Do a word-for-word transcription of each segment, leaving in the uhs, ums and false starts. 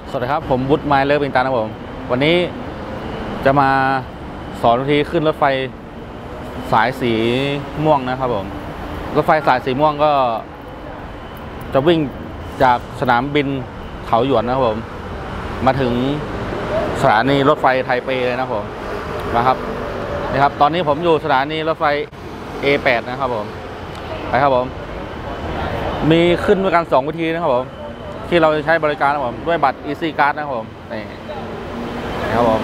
สวัสดีครับผมวุฒิไมล์เลิฟปิงตานะผมวันนี้จะมาสอนวิธีขึ้นรถไฟสายสีม่วงนะครับผมรถไฟสายสีม่วงก็จะวิ่งจากสนามบินเขาหยวนนะครับผมมาถึงสถานีรถไฟไทเปเลยนะครับผมนะครับนี่ครับตอนนี้ผมอยู่สถานีรถไฟ เอ แปด นะครับผมไปครับผมมีขึ้นด้วยกันสองวิธีนะครับผมที่เราจะใช้บริการนะครับผมด้วยบัตร Easy Card นะครับผมนี่นะครับผม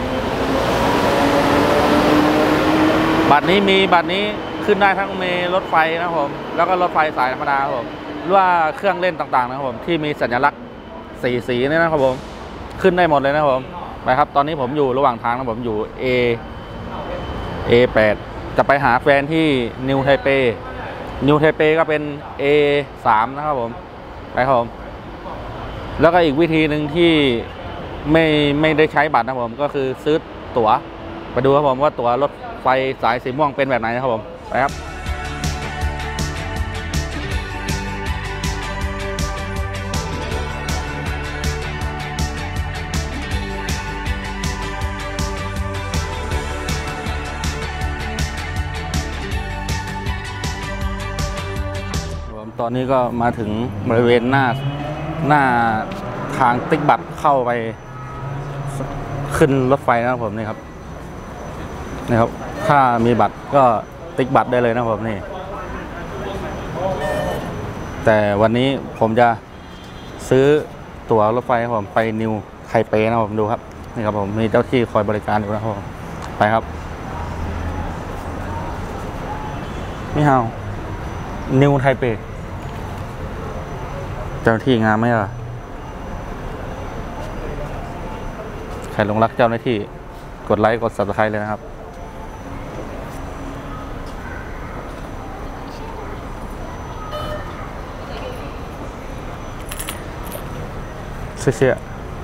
บัตรนี้มีบัตรนี้ขึ้นได้ทั้งมีรถไฟนะครับผมแล้วก็รถไฟสายธรรมดาครับผมหรือว่าเครื่องเล่นต่างๆนะครับผมที่มีสัญลักษณ์สีสีนี่นะครับผมขึ้นได้หมดเลยนะครับผมไปครับตอนนี้ผมอยู่ระหว่างทางนะผมอยู่ A เอ แปด จะไปหาแฟนที่นิวไทเปนิวไทเปก็เป็น เอ สาม นะครับผมไปครับผมแล้วก็อีกวิธีหนึ่งที่ไม่ไม่ได้ใช้บัตรนะผมก็คือซื้อตั๋วไปดูครับผมว่าตั๋วรถไฟสายสีม่วงเป็นแบบไหนนะครับผมไปครับตอนนี้ก็มาถึงบริเวณหน้าหน้าทางติ๊กบัตรเข้าไปขึ้นรถไฟนะครับผมนี่ครับนี่ครับถ้ามีบัตรก็ติ๊กบัตรได้เลยนะครับผมนี่แต่วันนี้ผมจะซื้อตั๋วรถไฟครับผมไปนิวไทเปนะครับผมดูครับนี่ครับผมมีเจ้าที่คอยบริการอยู่นะครับผมไปครับนี่ฮาวนิวไทเปเจ้าหน้าที่งามไหมล่ะใครหลงรักเจ้าหน้าที่กดไลค์กด ซับสไครบ์ เลยนะครับเชี่ย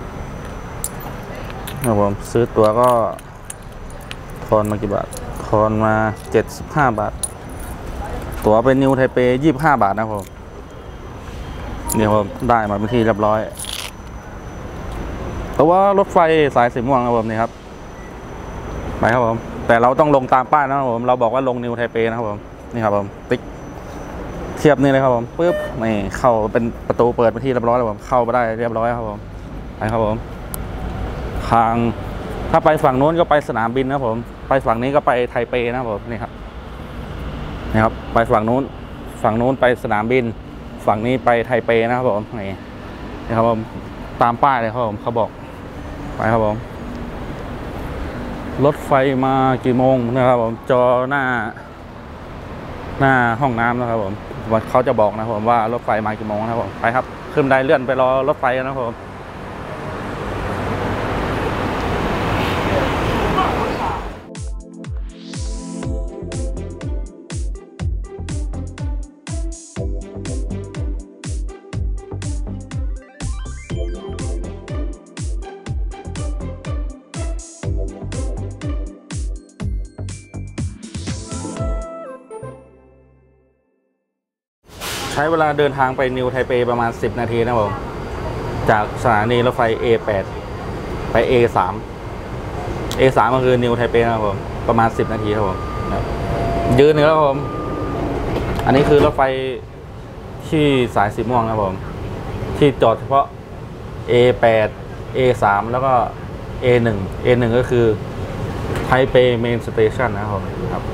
ครับผมซื้อตั๋วก็ทอนมากี่บาททอนมาเจ็ดสิบห้าบาทตั๋วเป็นนิวไทเปยี่สิบห้าบาทนะครับผมนี่ผมได้มาเป็นที่เรียบร้อยแต่ว่ารถไฟสายสีม่วงนะครับผมนี่ครับไปครับผมแต่เราต้องลงตามป้ายนะครับผมเราบอกว่าลงนิวไทเปนะครับผมนี่ครับผมติ๊กเทียบนี่เลยครับผมปึ๊บนี่เข้าเป็นประตูเปิดเป็นที่เรียบร้อยแล้วผมเข้าไปได้เรียบร้อยครับผมไปครับผมทางถ้าไปฝั่งโน้นก็ไปสนามบินนะครับผมไปฝั่งนี้ก็ไปไทเปนะครับผมนี่ครับนี่ครับไปฝั่งโน้นฝั่งโน้นไปสนามบินฝั่งนี้ไปไทเปนะครับผมนี่นี่ครับผมตามป้ายเลยครับผมเขาบอกไปครับผมรถไฟมากี่โมงนะครับผมจอหน้าหน้าห้องน้ำนะครับผมเขาจะบอกนะครับผมว่ารถไฟมากี่โมงนะครับผมไปครับขึ้นได้เลื่อนไปรอรถไฟนะครับผมใช้เวลาเดินทางไปนิวไทเปประมาณสิบนาทีนะครับผมจากสถานีรถไฟ เอ แปด ไป เอ สาม เอ สาม ก็คือนิวไทเปนะครับผมประมาณสิบนาทีครับผมยืนนะครับผมอันนี้คือรถไฟที่สายสีม่วงนะครับผมที่จอดเฉพาะ เอ แปด เอ สาม แล้วก็ เอ หนึ่ง เอ หนึ่ง ก็คือไทเปเมนสเตชันนะครับผมครับ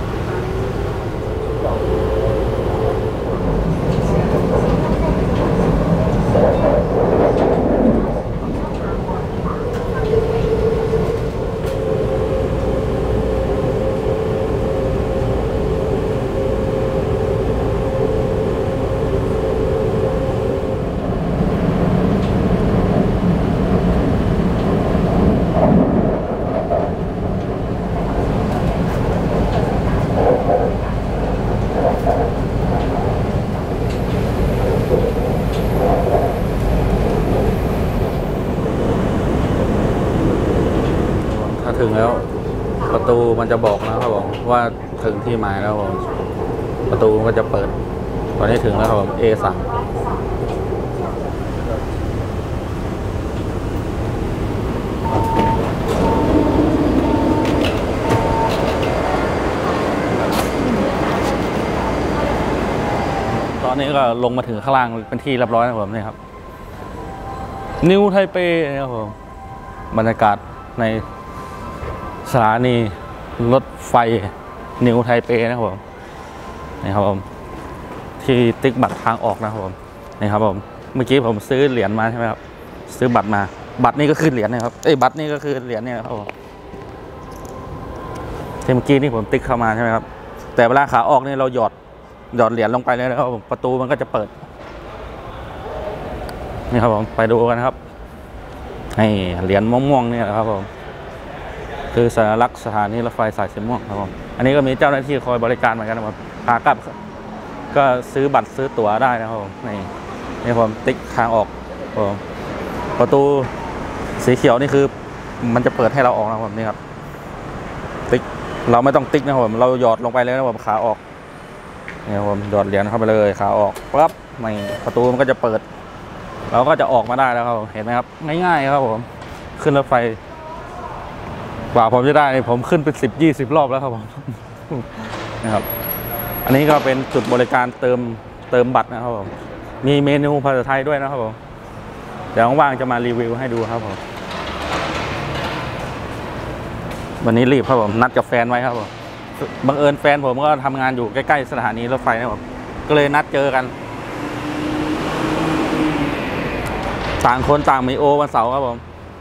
ถึงแล้วประตูมันจะบอกนะครับผมว่าถึงที่หมายแล้วผมประตูก็จะเปิดตอนนี้ถึงแล้วครับผม เอ สามก็ลงมาถึงข้างล่างเป็นที่เรียบร้อยนะผมนี่ครับนิวไทเปนะครับผมบรรยากาศในสถานีรถไฟนิวไทเปนะครับผมนี่ครับผมที่ติ๊กบัตรทางออกนะครับผมนี่ครับผมเมื่อกี้ผมซื้อเหรียญมาใช่ไหมครับซื้อบัตรมาบัตรนี่ก็คือเหรียญนะครับเอ้ยบัตรนี่ก็คือเหรียญเนี่ยครับผมที่เมื่อกี้นี่ผมติ๊กเข้ามาใช่ไหมครับแต่เวลาขาออกนี่เราหยอดหยอดเหรียญลงไปเลยนะครับผมประตูมันก็จะเปิดนี่ครับผมไปดูกันครับให้เหรียญม่วงๆนี่แหละครับผมคือสัญลักษณ์สถานีรถไฟสายสีม่วงครับผมอันนี้ก็มีเจ้าหน้าที่คอยบริการเหมือนกันนะครับขากลับก็ซื้อบัตรซื้อตั๋วได้นะครับผมนี่นี่ผมติ๊กทางออกผมประตูสีเขียวนี่คือมันจะเปิดให้เราออกนะครับผมนี่ครับติ๊กเราไม่ต้องติ๊กนะครับผมเราหยอดลงไปเลยนะครับผมขาออกนี่ครับผมหยอดเหรียญเข้าไปเลยขาออกปั๊บนี่ประตูมันก็จะเปิดเราก็จะออกมาได้แล้วครับเห็นไหมครับง่ายๆครับผมขึ้นรถไฟกว่าผมจะได้ผมขึ้นเป็นสิบยี่สิบรอบแล้วครับผมนะครับอันนี้ก็เป็นจุดบริการเติมเติมบัตรนะครับผมมีเมนูภาษาไทยด้วยนะครับผมเดี๋ยวว่างๆจะมารีวิวให้ดูครับผมวันนี้รีบครับผมนัดกับแฟนไว้ครับผมบังเอิญแฟนผมก็ทำงานอยู่ใกล้ๆสถานีรถไฟนะครับก็เลยนัดเจอกันต่างคนต่างมีโอวันเสาร์ครับผม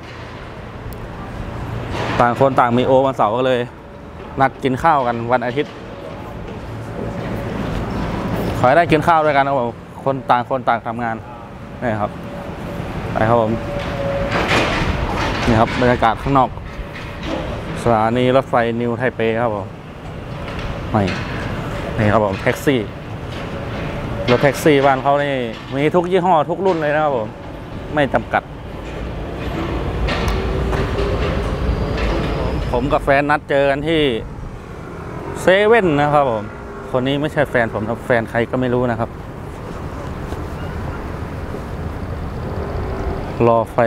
ต่างคนต่างมีโอวันเสาร์ก็เลยนัดกินข้าวกันวันอาทิตย์ขอให้ได้กินข้าวด้วยกันครับผมคนต่างคนต่างทำงานนี่ครับไปครับผมนี่ครับบรรยากาศข้างนอกสถานีรถไฟนิวไทเปครับผมนี่นี่ครับผมแท็กซี่รถแท็กซี่บ้านเขานี่มีทุกยี่ห้อทุกรุ่นเลยนะครับผมไม่จำกัดผมกับแฟนนัดเจอกันที่เซเว่นนะครับผมคนนี้ไม่ใช่แฟนผมครับแฟนใครก็ไม่รู้นะครับรอไฟ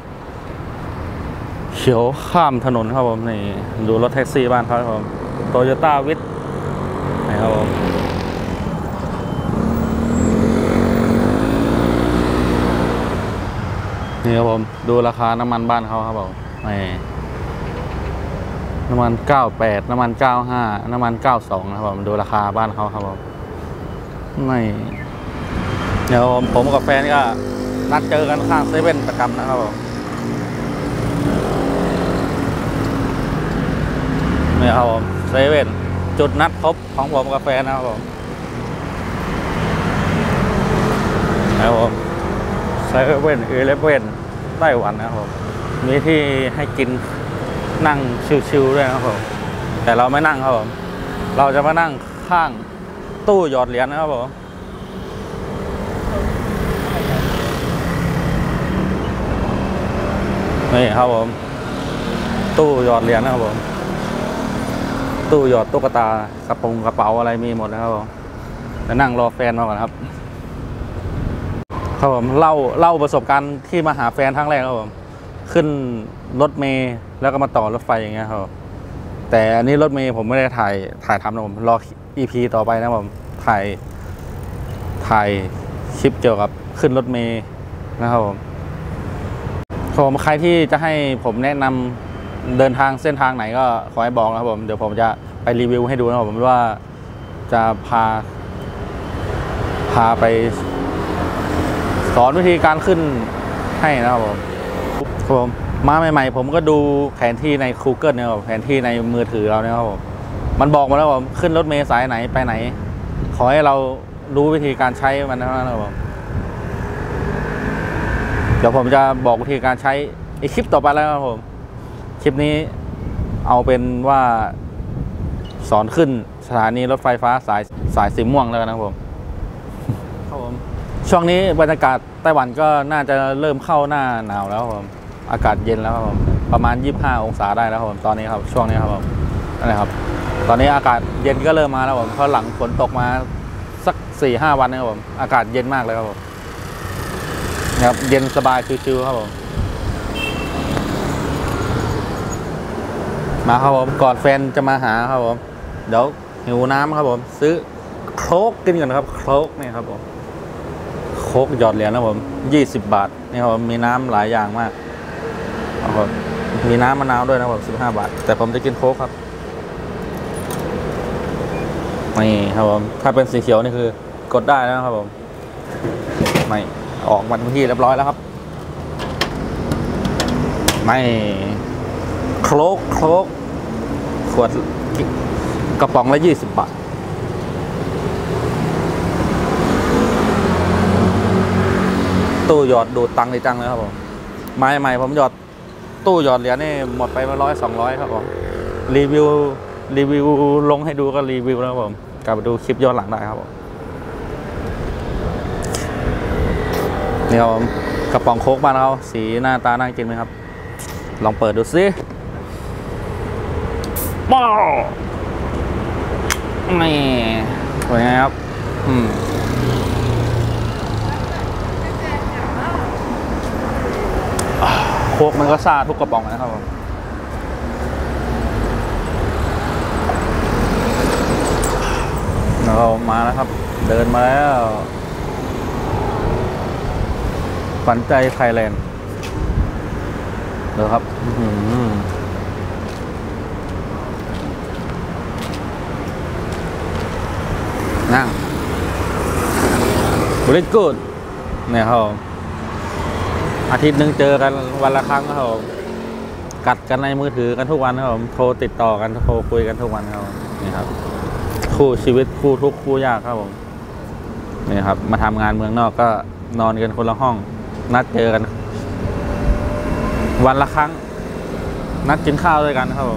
เขียวข้ามถนนครับผมนี่ดูรถแท็กซี่บ้านเขาครับผมโตโยต้าวิทนี่ครับผมนี่ครับผมดูราคาน้ำมันบ้านเขาครับผมนี่น้ำมันเก้าแปดน้ำมันเก้าห้าน้ำมันเก้าสองนะครับผมดูราคาบ้านเขาครับผมนี่เดี๋ยวผมกับแฟนก็นัดเจอกันข้างเซเว่นประจำนะครับผมนี่ครับผมเซเว่นจุดนัดพบของผมกับแฟนนะครับผมนะครับผมเซเว่นอีเลฟเว่นไต้หวันนะครับผมมีที่ให้กินนั่งชิวๆด้วยนะครับผมแต่เราไม่นั่งครับผมเราจะมานั่งข้างตู้หยอดเหรียญนะครับผมนี่ครับผมตู้หยอดเหรียญนะครับผมตู้หยอดตุ๊กตากระโปรงกระเป๋าอะไรมีหมดนะครับผมจะนั่งรอแฟนมาก่อนครับครับผมเล่าเล่าประสบการณ์ที่มาหาแฟนครั้งแรกครับผมขึ้นรถเมล์แล้วก็มาต่อรถไฟอย่างเงี้ยครับแต่อันนี้รถเมล์ผมไม่ได้ถ่ายถ่ายทำนะผมรอ อี พี ต่อไปนะผมถ่ายถ่ายคลิปเกี่ยวกับขึ้นรถเมล์นะครับผมผมใครที่จะให้ผมแนะนำเดินทางเส้นทางไหนก็ขอให้บอกนะครับผมเดี๋ยวผมจะไปรีวิวให้ดูนะครับผมว่าจะพาพาไปสอนวิธีการขึ้นให้นะครับผมผมมาใหม่ๆผมก็ดูแผนที่ใน Google เนี่ยครับแผนที่ในมือถือเราเนี่ยครับผมมันบอกมาแล้วผมขึ้นรถเมล์สายไหนไปไหนขอให้เรารู้วิธีการใช้มันนะครับผมเดี๋ยวผมจะบอกวิธีการใช้อีกคลิปต่อไปแล้วครับผมคลิปนี้เอาเป็นว่าสอนขึ้นสถานีรถไฟฟ้าสายสายสีม่วงแล้วนะครับผมครับผมช่วงนี้บรรยากาศไต้หวันก็น่าจะเริ่มเข้าหน้าหนาวแล้วครับผมอากาศเย็นแล้วครับผมประมาณยี่สิบห้าองศาได้แล้วครับผมตอนนี้ครับช่วงนี้ครับผมนั่นแหละครับตอนนี้อากาศเย็นก็เริ่มมาแล้วผมเพราะหลังฝนตกมาสักสี่ห้าวันนะครับผมอากาศเย็นมากเลยครับผมนะครับเย็นสบายชิวๆครับผมมาครับผมก่อนแฟนจะมาหาครับผมเดี๋ยวหิวน้ำครับผมซื้อโค้กกินก่อนครับโค้กนี่ครับผมค้กหยอดเหรียญนะผมยี่สิบบาทนี่ครับมีน้ำหลายอย่างมากครับมีน้ำมะนาวด้วยนะผมสิบห้าบาทแต่ผมจะกินโค้กครับนี่ครับผมถ้าเป็นสีเขียวนี่คือกดได้แล้วนะครับผมไม่ออกมาทันทีเรียบร้อยแล้วครับไม่โค้กโค้กขวดกระป๋องละยี่สิบบาทตู้หยอดดูดตังค์ในจังเลยครับผมใหม่ใหม่ผมหยอดตู้หยอดเหรียญนี่หมดไปมาร้อยสองร้อยครับผมรีวิวรีวิวลงให้ดูก็รีวิวนะครับผมกลับไปดูคลิปย้อนหลังได้ครับผมนี่ครับผมกระป๋องโค้กบ้านเราสีหน้าตาน่ากินไหมครับลองเปิดดูสิว้าวนี่เป็นไงครับอืมโค้กมันก็ซ่าทุกกระป๋องนะครับผมเรามาแล้วครับเดินมาแล้วฝันใจไทยแลนด์เดี๋ยวครับนั่งบริกูดเนี่ยครับอาทิตย์หนึ่งเจอกันวันละครั้งครับผมกัดกันในมือถือกันทุกวันครับผมโทรติดต่อกันโทรคุยกันทุกวันครับนี่ครับคู่ชีวิตคู่ทุกคู่ยากครับผมนี่ครับมาทำงานเมืองนอกก็นอนกันคนละห้องนัดเจอกันวันละครั้งนัดกินข้าวด้วยกันครับผม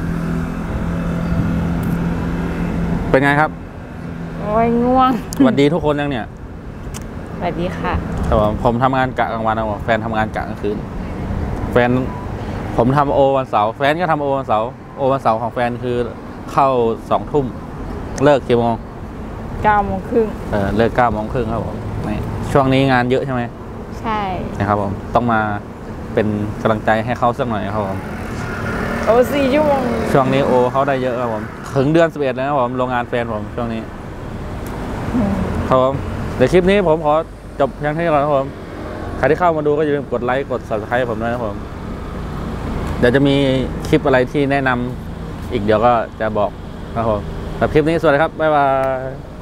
เป็นไงครับโอ้ยง่วงสวัสดีทุกคนยังเนี่ยสวัสดีค่ะครับผมผมทำงานกะกลางวันนะแฟนทำงานกะกลางคืนแฟนผมทำโอวันเสาร์แฟนก็ทำโอวันเสาร์โอวันเสาร์ของแฟนคือเข้าสองทุ่มเลิกกี่โมงเก้าโมงครึ่งเออเลิกเก้าโมงครึ่งครับผมนี่ช่วงนี้งานเยอะใช่ไหมใช่นะครับผมต้องมาเป็นกำลังใจให้เขาสักหน่อยครับผมโอสี่ชั่วโมงช่วงนี้โอเขาได้เยอะครับผมถึงเดือนสิบเอ็ดแล้วครับผมโรงงานแฟนผมช่วงนี้ครับผมเดี๋ยวคลิปนี้ผมขอจบเพียงเท่านี้ก่อนครับผมใครที่เข้ามาดูก็อย่าลืมกดไลค์กด ซับสไครบ์ ผมด้วยนะครับผมเดี๋ยวจะมีคลิปอะไรที่แนะนำอีกเดี๋ยวก็จะบอกครับผมสำหรับคลิปนี้สวัสดีครับบ๊ายบาย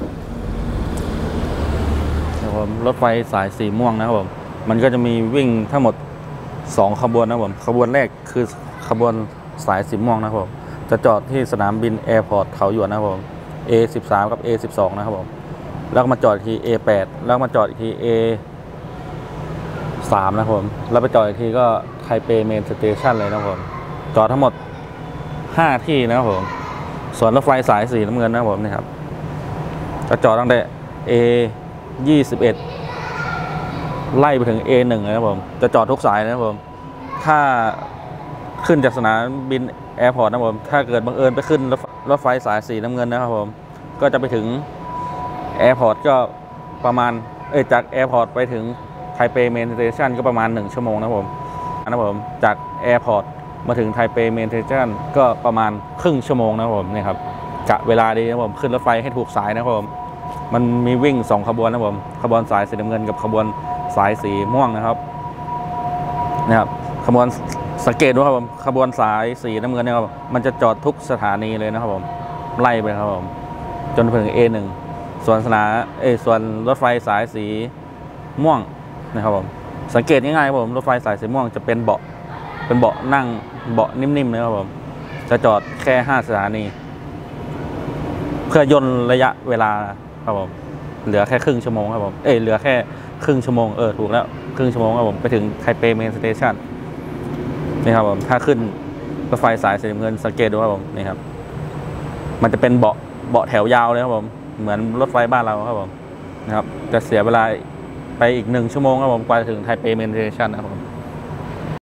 ครับผมรถไฟสายสีม่วงนะครับผมมันก็จะมีวิ่งทั้งหมดสองขบวนนะครับผมขบวนแรกคือขบวนสายสีม่วงนะครับผมจะจอดที่สนามบินแอร์พอร์ตเขาหยวนนะครับผม เอ สิบสาม กับ เอ สิบสอง นะครับผมแล้วก็มาจอดที่ เอ แปด แล้วมาจอดที่ เอ สาม นะครับผมแล้วไปจอดอีกทีก็ไทเปเมนสเตชันเลยนะครับผมจอดทั้งหมดห้าที่นะครับผมส่วนรถไฟสายสีน้ำเงินนะครับผมนี่ครับจะจอดตั้งแต่ เอ ยี่สิบเอ็ด ไล่ไปถึง เอ หนึ่ง นะครับผมจะจอดทุกสายนะครับผมถ้าขึ้นจากสนามบินแอร์พอร์ตนะครับผมถ้าเกิดบังเอิญไปขึ้นรถรถไฟสายสีน้ำเงินนะครับผมก็จะไปถึงแอร์พอร์ตก็ประมาณเอ้ยจากแอร์พอร์ตไปถึงไทเปเมนสเตชันก็ประมาณหนึ่งชั่วโมงนะครับผมนะครับผมจากแอร์พอร์ตมาถึงไทเปเมนสเตชันก็ประมาณครึ่งชั่วโมงนะครับผมนี่ครับกะเวลาดีนะครับผมขึ้นรถไฟให้ถูกสายนะครับผมมันมีวิ่งสองขบวนนะครับผมขบวนสายสีน้ำเงินกับขบวนสายสีม่วงนะครับนะครับขบวนสังเกตดูครับผมขบวนสายสีน้ำเงินเนี่ยครับมันจะจอดทุกสถานีเลยนะครับผมไล่ไปครับผมจนถึง เอ หนึ่ง ส่วนสนามเอส่วนรถไฟสายสีม่วงนะครับผมสังเกตง่ายๆครับผมรถไฟสายสีม่วงจะเป็นเบาะเป็นเบาะนั่งเบาะนิ่มๆนะครับผมจะจอดแค่ห้าสถานีเพื่อย่นระยะเวลาครับผมเหลือแค่ครึ่งชั่วโมงครับผมเออเหลือแค่ครึ่งชั่วโมงเออถูกแล้วครึ่งชั่วโมงครับผมไปถึงไทเปเมนสเตชันนี่ครับผมถ้าขึ้นรถไฟสายสีน้ำเงินสังเกตดูครับผมนี่ครับมันจะเป็นเบาะเบาะแถวยาวเลยครับผมเหมือนรถไฟบ้านเราครับผมนะครับจะเสียเวลาไปอีกหนึ่งชั่วโมงครับผมกว่าจะถึงไทเปเมนสเตชันนะครับผม